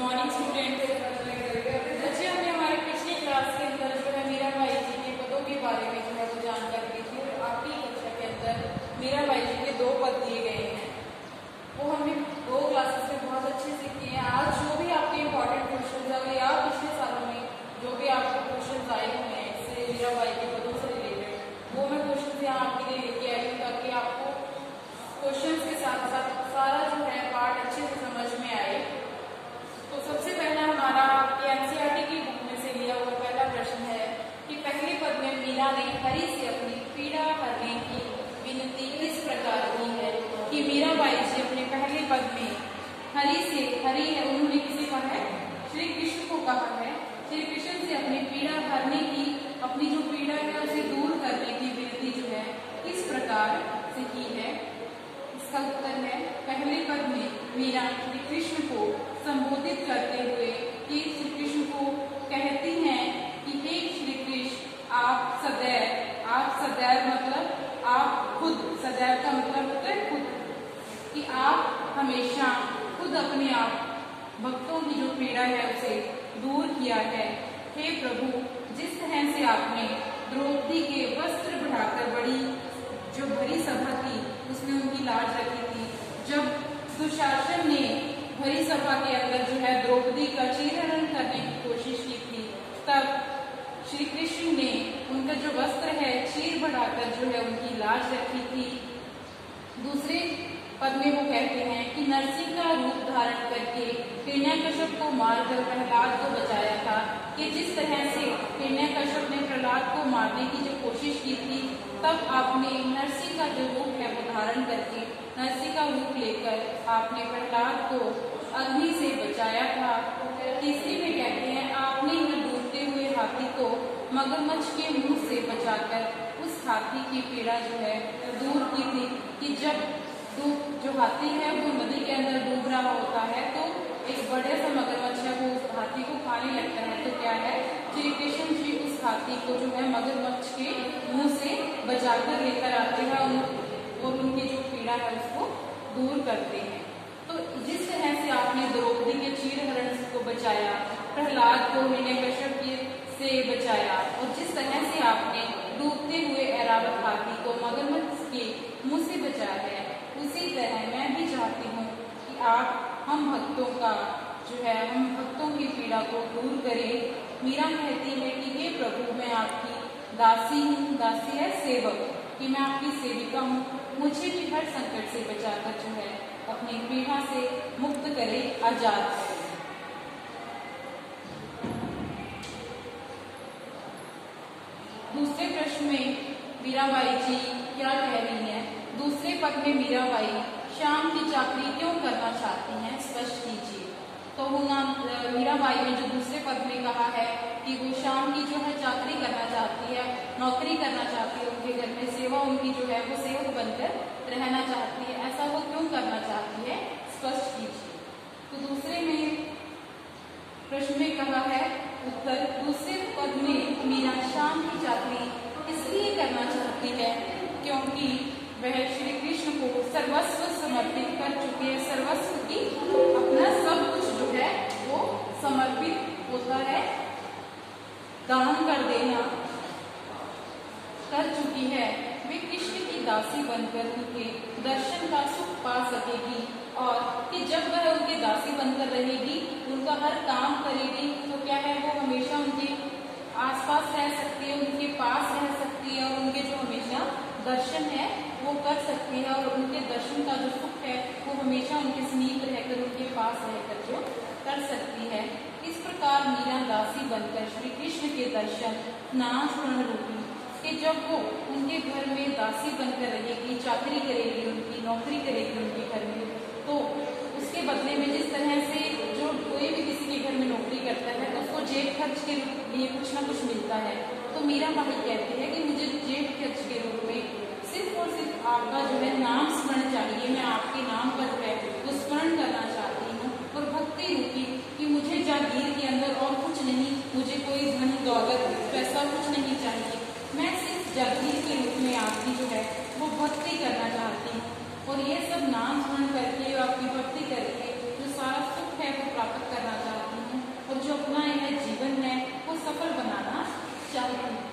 Morning student. बच्चे हमने हमारे पिछली क्लास के अंदर जो है मीराबाई जी के पदों के बारे में जो है वो जानकारी दी थी और आपकी कक्षा के अंदर मीराबाई जी के 2 पद दिए गए हैं। वो हमने 2 क्लासेस में बहुत अच्छे से किए हैं। आज जो भी आपके इम्पोर्टेंट क्वेश्चन है या पिछले सालों में जो भी आपके क्वेश्चन आए हुए हैं इससे मीराबाई के पदों से रिलेटेड वो मैं क्वेश्चन यहाँ आपके लिए लेके आई हूँ ताकि आपको क्वेश्चन के साथ साथ सारा जो है पार्ट अच्छे से समझ में आए। तो सबसे पहला हमारा एनसीईआरटी की बुक में से लिया हुआ पहला प्रश्न है कि पहले पद में मीरा ने हरि से अपनी पीड़ा हरने की विनती इस प्रकार की है कि मीराबाई जी अपने पहले पद में हरि है उन्होंने किसे कहा है, श्री कृष्ण को कहा है, श्री कृष्ण से अपनी पीड़ा हरने की, अपनी जो पीड़ा है उसे दूर करने की विनती जो है इस प्रकार से की है। इसका उत्तर है पहले पद में मीरा श्री कृष्ण को संबोधित करते हुए कि श्री कृष्ण को कहती हैं कि हे श्री कृष्ण आप सदैव मतलब आप खुद, सदैव का मतलब होता है खुद, कि आप हमेशा खुद अपने आप भक्तों की जो पीड़ा है उसे दूर किया है। हे प्रभु, जिस तरह से आपने द्रौपदी के वस्त्र बढ़ाकर बड़ी जो भरी सभा थी उसमें उनकी लाज रखी थी, जब दुशासन ने भरी सभा के अंदर जो है द्रौपदी का चीरहरण करने की कोशिश की थी, तब श्री कृष्ण ने उनका जो वस्त्र है चीर बढ़ाकर जो है उनकी लाज रखी थी। दूसरे पद में वो कहते हैं कि नरसिंह का रूप धारण करके हिरण्यकश्यप को मारकर प्रहलाद को बचाया था, कि जिस तरह से हिरण्यकश्यप ने प्रहलाद को मारने की जो कोशिश की थी तब आपने नरसिंह का जो रूप है वो धारण करके नरसिंह का रूप लेकर आपने प्रहलाद को अग्नि से बचाया था। तीसरी में कहते हैं आपने यह डूबते हुए हाथी को मगरमच्छ के मुंह से बचाकर उस हाथी की पीड़ा जो है दूर की थी, कि जब जो हाथी है वो नदी के अंदर डूब रहा होता है तो एक बड़े सा मगरमच्छ है वो उस हाथी को खाने लगता है, तो क्या है श्री कृष्ण जी उस हाथी को जो है मगरमच्छ के मुंह से बचाकर लेकर आते हैं और उनकी जो पीड़ा है उसको दूर करते हैं। तो जिस तरह से आपने द्रौपदी के चीरहरण को बचाया, प्रहलाद को हिरण्यकश्यप से बचाया और जिस तरह से आपने डूबते हुए ऐरावत हाथी को मगरमच्छ के मुंह से बचाया है, उसी तरह मैं भी चाहती हूँ कि आप हम भक्तों की पीड़ा को दूर करें। मीरा कहती है कि हे प्रभु, मैं आपकी दासी हूँ, दासी है सेवक, कि मैं आपकी सेविका हूँ, मुझे भी हर संकट से बचाकर जो है अपनी पीड़ा से मुक्त करे, आजाद करे। दूसरे प्रश्न में मीराबाई जी क्या कह रही हैं? दूसरे पद में मीराबाई शाम की चाकरी क्यों करना चाहती हैं, स्पष्ट कीजिए। तो मीराबाई ने जो दूसरे पद में कहा है कि वो शाम की जो है चाकरी करना चाहती है, नौकरी करना चाहती है, उनके घर में सेवा उनकी जो है वो सेवक बनकर रहना चाहती है, ऐसा वो क्यों करना चाहती है, स्पष्ट कीजिए। तो दूसरे में प्रश्न में कहा है उत्तर, दूसरे पद में मीरा शाम की चाकरी इसलिए करना चाहती है क्योंकि वह श्री कृष्ण को सर्वस्व समर्पित कर चुके हैं, सर्वस्व की अपना सब कुछ जो है वो समर्पित होता है, दान कर देना कर चुकी है। वे कृष्ण की दासी बनकर उनके दर्शन का सुख पा सकेगी और कि जब वह उनकी दासी बनकर रहेगी, उनका हर काम करेगी, तो क्या है वो हमेशा उनके आसपास रह सकती है, उनके पास रह सकती है और उनके जो हमेशा दर्शन है वो कर सकती है और उनके दर्शन का जो सुख है वो हमेशा उनके समीप रहकर, उनके पास रहकर जो कर सकती है। इस प्रकार मीरा दासी बनकर श्री कृष्ण के दर्शन नाम स्मरण रूपी, कि जब वो उनके घर में दासी बनकर रहेगी, चाकरी करेगी, उनकी नौकरी करेगी उनके घर में, तो उसके बदले में जिस तरह से जो कोई भी किसी के घर में नौकरी करता है तो उसको जेब खर्च के लिए कुछ ना कुछ मिलता है। तो मीराबाई कहती है कि मुझे जेब खर्च के रूप में सिर्फ और सिर्फ आपका जो है नाम स्मरण चाहिए, मैं आपके नाम पर है वो स्मरण करना चाहती हूँ, और भक्ति रूपी, कि मुझे जागीर के अंदर और कुछ नहीं, मुझे कोई धन दौलत पैसा कुछ नहीं चाहिए, मैं सिर्फ जागीर के रूप में आपकी जो है वो भक्ति करना चाहती हूँ, और ये सब नाम स्मरण करके आपकी भक्ति करके जो सारा सुख है वो प्राप्त करना चाहती हूँ। जो अपना यह जीवन है वो सफल बनाना चाहती हैं।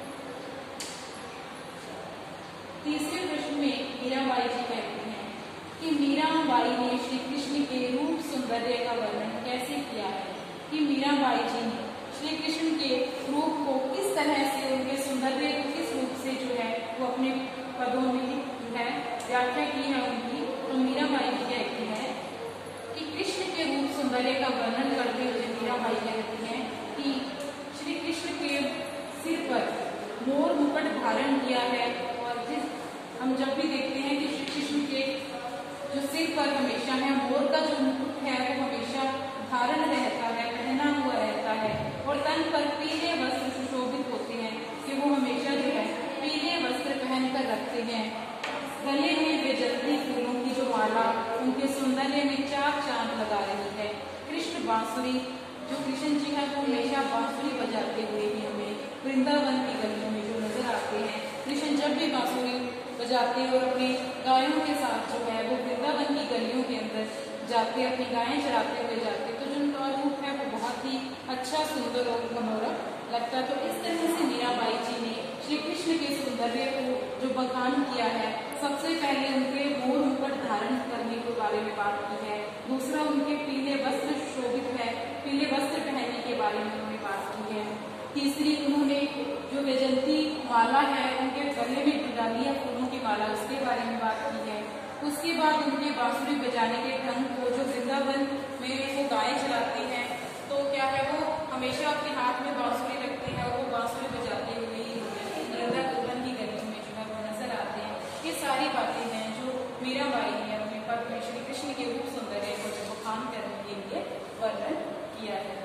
तीसरे प्रश्न में मीराबाई जी कहती हैं कि मीराबाई ने श्री कृष्ण के रूप सौंदर्य का वर्णन कैसे किया है, कि मीराबाई जी ने श्री कृष्ण के रूप को किस तरह से, उनके सौंदर्य को किस रूप से जो है वो अपने पदों में जो है व्याख्या की है उनकी। तो मीराबाई जी कहती है कि कृष्ण के रूप सौंदर्य का वर्णन करते हुए मीराबाई कहती हैं कि श्री कृष्ण के सिर पर मोर मुकुट धारण किया है, और हम जब भी देखते हैं कि श्री कृष्ण के जो सिर पर हमेशा है मोर का जो मुकुट है वो हमेशा धारण रहता है, पहना हुआ रहता है, और तन पर पीले वस्त्र सुशोभित होते हैं कि वो हमेशा जो है पीले वस्त्र पहनकर रखते हैं। गले में बेजती फूलों की जो माला उनके सौंदर्य में चाक चांद लगा रही है। कृष्ण बांसुरी, जो कृष्ण जी है वो हमेशा बांसुरी बजाते हुए ही हमें वृंदावन की गलियों में जो नजर आते हैं। कृष्ण जब भी बांसुरी बजाते हैं और अपने गायों के साथ जो है वो वृंदावन की गलियों के अंदर जाते, अपनी गायें चराते हुए जाते, तो जो उनका रूप है वो बहुत ही अच्छा, सुंदर और मनोरम लगता है। तो इस तरह से मीराबाई जी ने श्री कृष्ण के सौंदर्य को जो बखान किया है, सबसे पहले उनके मोर मुकुट धारण करने के बारे में बात की है, दूसरा उनके पीले वस्त्र शोभित है, पीले वस्त्र पहनने के बारे में उन्होंने बात की है, तीसरी उन्होंने जो वैजयंती माला है उनके गले में डाली है फूलों की माला, उसके बारे में बात की है। उसके बाद उनके बांसुरी बजाने के ढंग को, जो वृंदावन में वो गायें चलाते हैं तो क्या है वो हमेशा अपने हाथ में बांसुरी रखते हैं और वो बांसुरी बजाते हुए ही वृंदावन की गलियों में जो है वो नजर आते हैं। ये सारी बातें हैं जो मीराबाई ने अपने पद में श्री कृष्ण के रूप सौंदर्य को जो बखान करने के लिए वर्णन किया है।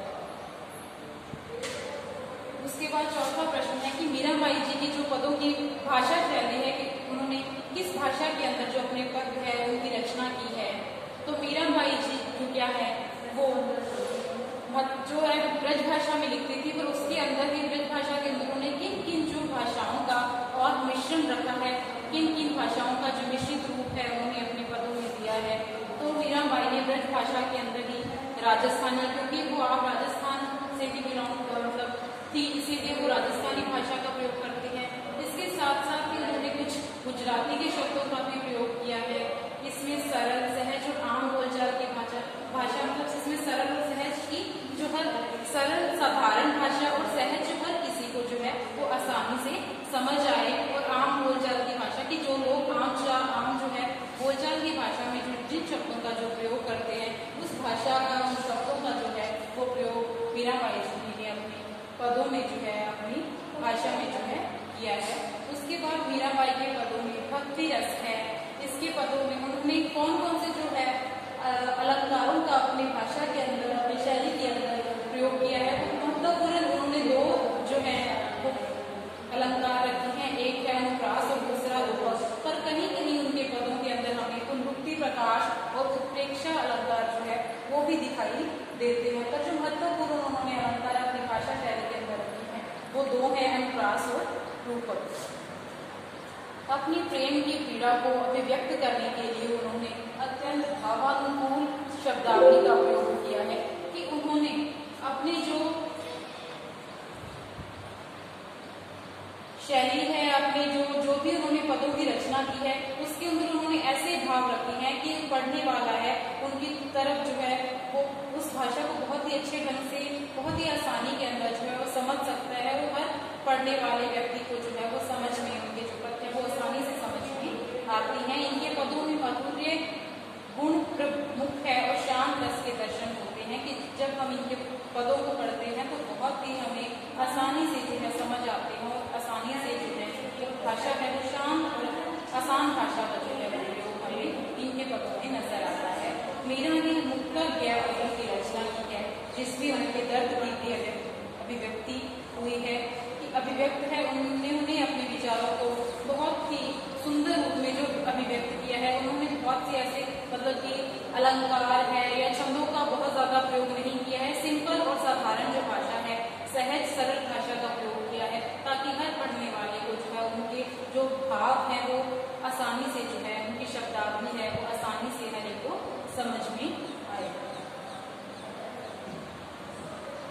उसके बाद चौथा प्रश्न है कि मीराबाई जी की जो पदों की भाषा शैली है कि उन्होंने किस भाषा के अंदर जो अपने पद है उनकी रचना की है। तो मीराबाई जी जो क्या है वो जो है ब्रज भाषा में लिखती थी, पर उसके अंदर भी ब्रज भाषा के अंदर उन्होंने किन किन जो भाषाओं का और मिश्रण रखा है, किन किन भाषाओं का जो मिश्रित रूप है उन्होंने अपने पदों में दिया है। तो मीराबाई ने ब्रज भाषा के अंदर ही राजस्थानी, क्योंकि वो आप राजस्थान से भी बिलोंग मतलब थी, इसीलिए वो राजस्थानी भाषा का प्रयोग करते हैं। इसके साथ साथ ही उन्होंने कुछ गुजराती के शब्दों का भी प्रयोग किया है। इसमें सरल, सहज और आम बोलचाल की भाषा मतलब इसमें सरल और सहज की जो हर सरल साधारण भाषा और सहज जो हर किसी को जो है वो आसानी से समझ आए, और आम बोलचाल की भाषा की जो लोग आम जो है बोलचाल की भाषा में जो जिन शब्दों का जो प्रयोग करते हैं उस भाषा का, उन शब्दों का जो है वो प्रयोग मीराबाई जी ने अपने पदों में जो है अपनी भाषा में जो है किया है। उसके बाद मीराबाई के पदों में भक्ति रस है। इसके पदों में उन्होंने कौन कौन से जो है अलंकारों का अपनी भाषा के अंदर, अपनी शैली के अंदर प्रयोग किया है। तो महत्वपूर्ण उन्होंने दो जो है वो अलंकार रखे हैं, एक है अनुप्रास और दूसरा उपस। पर कहीं कहीं उनके पदों के अंदर हमें पुनरुक्ति, प्रकाश और उत्प्रेक्षा अलंकार जो है वो भी दिखाई देते हैं। पर जो महत्वपूर्ण उन्होंने अलंकार अपनी भाषा शैली के अंदर रखे हैं वो दो है, अनुप्रास और रूपक। अपनी प्रेम की पीड़ा को अभिव्यक्त करने के लिए उन्होंने अत्यंत भावानुकूल शब्दावली का प्रयोग किया है, कि उन्होंने अपनी जो शैली है, अपनी जो भी उन्होंने पदों की रचना की है उसके अंदर उन्होंने ऐसे भाव रखे हैं कि पढ़ने वाला है उनकी तरफ जो है वो उस भाषा को बहुत ही अच्छे ढंग से, बहुत ही आसानी के अंदर जो है वो समझ सकता है। वो हर पढ़ने वाले व्यक्ति को जो है वो समझ में, उनके जो पद है वो आसानी से समझ में आती हैं। इनके पदों में माधुर्य गुण प्रमुख है और शांत रस के दर्शन होते हैं, कि जब हम इनके पदों को पढ़ते हैं तो बहुत ही हमें आसानी से जो है समझ आते हैं, और आसानी से जो है जो भाषा है वो शांत और आसान भाषा का जो है प्रयोग हमें इनके पदों में नजर आता है। मीरा ने मुक्ता ज्ञान पदों की रचना की है, जिसमें उनके दर्द की भी अभिव्यक्ति हुई है, कि अभिव्यक्त है उन्होंने अपने विचारों को बहुत ही सुंदर रूप में जो अभिव्यक्त किया है। उन्होंने बहुत से ऐसे मतलब कि अलंकार है या छंदों का बहुत ज्यादा प्रयोग नहीं किया है। सिंपल और साधारण जो भाषा है, सहज सरल भाषा का प्रयोग किया है, ताकि हर पढ़ने वाले को जो है उनके जो भाव है वो आसानी से जो है, उनकी शब्दावली है वो आसानी से हर एक को समझ में आए।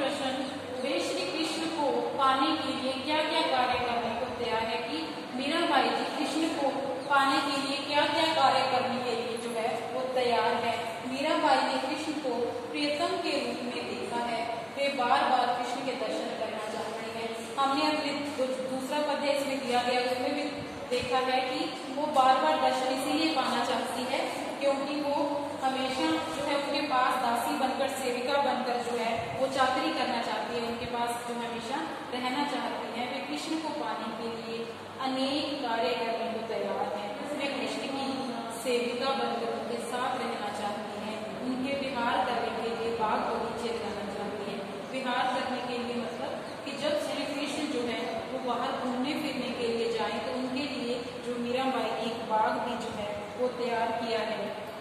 प्रश्न, वे श्री कृष्ण को पाने के लिए क्या क्या कार्य करने को तैयार है, कि मीराबाई जी कृष्ण को पाने के लिए क्या क्या कार्य करने के लिए जो है वो तैयार है। मीराबाई ने कृष्ण को प्रियतम के रूप में देखा है, वे बार बार कृष्ण के दर्शन करना चाहती है। हमने अपने दूसरा पद्य इसमें दिया गया, उसमें भी देखा है कि वो बार बार दर्शन इसीलिए पाना चाहती है क्योंकि वो हमेशा जो है उनके पास दासी बनकर, सेविका बनकर जो है वो चाकरी करना चाहती है, उनके पास जो हमेशा रहना चाहती है। वे कृष्ण को पाने के लिए अनेक कार्य करने को तैयार है। वे कृष्ण की सेविका बनकर उनके साथ रहना चाहती है, उनके विहार करने के लिए बाग बगीचे लगाना चाहती है। विहार करने के लिए मतलब कि जब श्री कृष्ण जो है वो बाहर घूमने फिरने के लिए जाए तो उनके लिए जो मीराबाई ने एक बाग भी जो है वो तैयार किया है।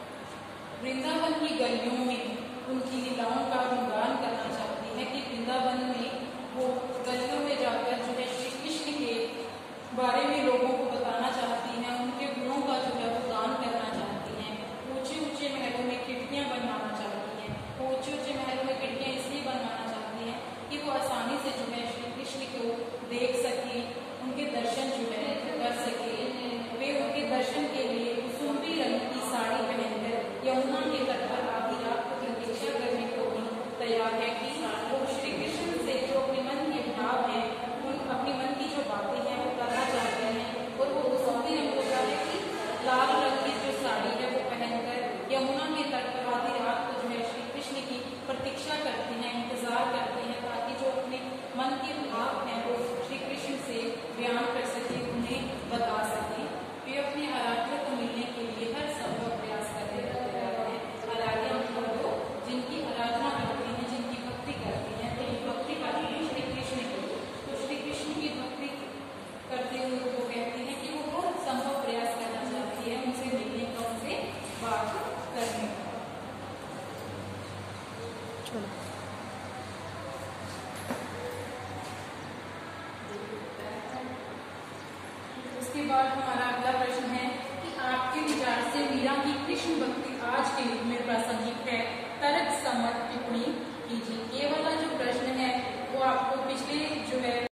वृंदावन की गलियों में उनकी लीलाओं का गुणगान करना चाहती है, कि वृंदावन में वो गलियों में जाकर जो है श्री कृष्ण के बारे में लोगों को बताना चाहती हैं, उनके गुणों का जो है वो गान करना चाहती हैं। ऊंचे ऊंचे महलों में खिड़कियां बनवाना चाहती हैं। ऊंचे ऊंचे महलों में खिड़कियां इसलिए बनवाना चाहती हैं कि वो आसानी से जो है श्री कृष्ण को देख सके, उनके दर्शन जो है कर सके। वे उनके दर्शन के लिए कुसुम्बी रंग की साड़ी पहनकर यमुना के तट पर आधी रात को प्रतीक्षा करने को भी तैयार है, कि वो श्री कृष्ण से जो अपने मन के भाव है, उन अपने मन की जो बातें हैं वो करना चाहते हैं। और वो कुसुम्बी रंग होता है कि लाल रंग की जो साड़ी है वो पहनकर यमुना के तट पर आधी रात को जो है श्री कृष्ण की प्रतीक्षा करते हैं, इंतजार करते हैं, ताकि जो अपने मन के भाव हैं वो श्री कृष्ण से बयान कर सके, उन्हें बता सके। वे अपने आराध्य को मिलने के लिए हर संभव प्रयास करते रहते हैं। आराध्य मतलब वो जिनकी आराधना करते हैं, जिनकी भक्ति करते हैं, तो भक्ति करते हैं श्री कृष्ण की। तो श्री कृष्ण की भक्ति करते हुए वो कहते हैं कि वो हर संभव प्रयास करना चाहती है उनसे मिलने का, उनसे बात करने का। उसके बाद हमारा अगला प्रश्न है कि आपके विचार से मीरा की कृष्ण भक्ति आज के युग में प्रासंगिक है, तर्क सम्मत टिप्पणी कीजिए। ये वाला जो प्रश्न है वो आपको पिछले जो है